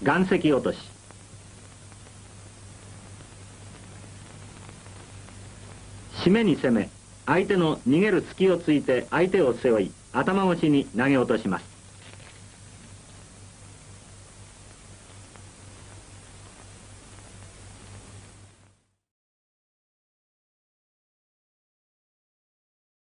岩石落とし。締めに攻め、相手の逃げる隙をついて相手を背負い、頭越しに投げ落とします。